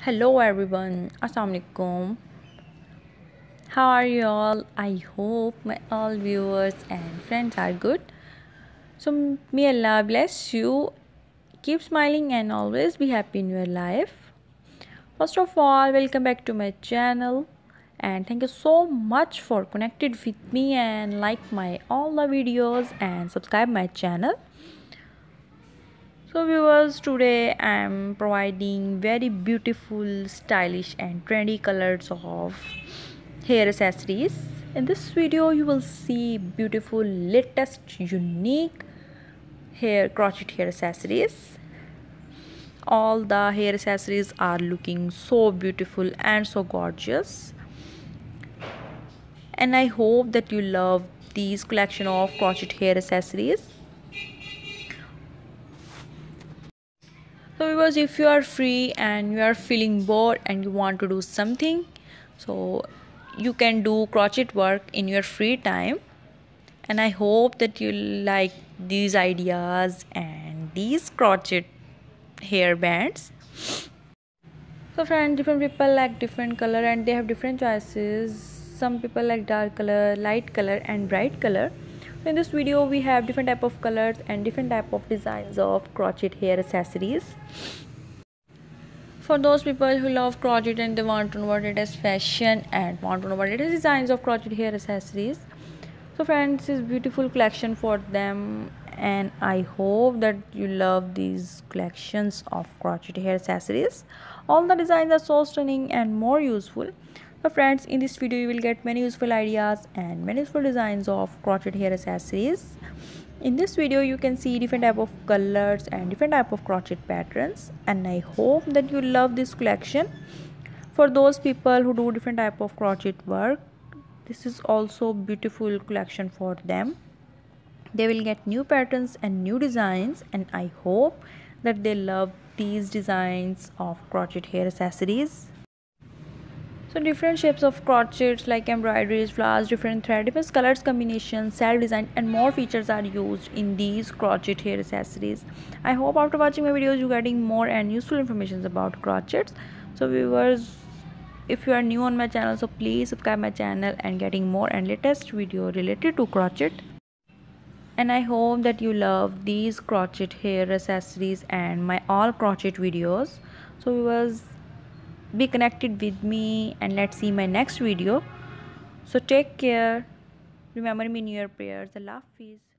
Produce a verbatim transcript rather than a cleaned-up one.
Hello everyone, Assalamu alaikum. How are you all? I hope my all viewers and friends are good. So may Allah bless you. Keep smiling and always be happy in your life. First of all, welcome back to my channel and thank you so much for connected with me and like my all the videos and subscribe my channel. So viewers, today I am providing very beautiful, stylish and trendy colors of hair accessories. In this video you will see beautiful, latest, unique hair crochet hair accessories. All the hair accessories are looking so beautiful and so gorgeous, and I hope that you love these collection of crochet hair accessories. So viewers, if you are free and you are feeling bored and you want to do something, so you can do crochet work in your free time, and I hope that you like these ideas and these crochet hair bands. So friends, different people like different color and they have different choices. Some people like dark color, light color and bright color. In this video we have different type of colors and different type of designs of crochet hair accessories. For those people who love crochet and they want to know what it is fashion and want to know what it is designs of crochet hair accessories, so friends, this is beautiful collection for them, and I hope that you love these collections of crochet hair accessories. All the designs are so stunning and more useful. So friends, in this video you will get many useful ideas and many useful designs of crochet hair accessories. In this video you can see different type of colors and different type of crochet patterns, and I hope that you love this collection. For those people who do different type of crochet work, this is also beautiful collection for them. They will get new patterns and new designs, and I hope that they love these designs of crochet hair accessories. So different shapes of crochets like embroideries, flowers, different thread, different colors combinations, self design and more features are used in these crochet hair accessories. I hope after watching my videos you are getting more and useful information about crochets. So viewers, if you are new on my channel, so please subscribe my channel and getting more and latest video related to crochet. And I hope that you love these crochet hair accessories and my all crochet videos. So viewers, be connected with me and let's see my next video. So take care, remember me in your prayers. Allah Hafiz.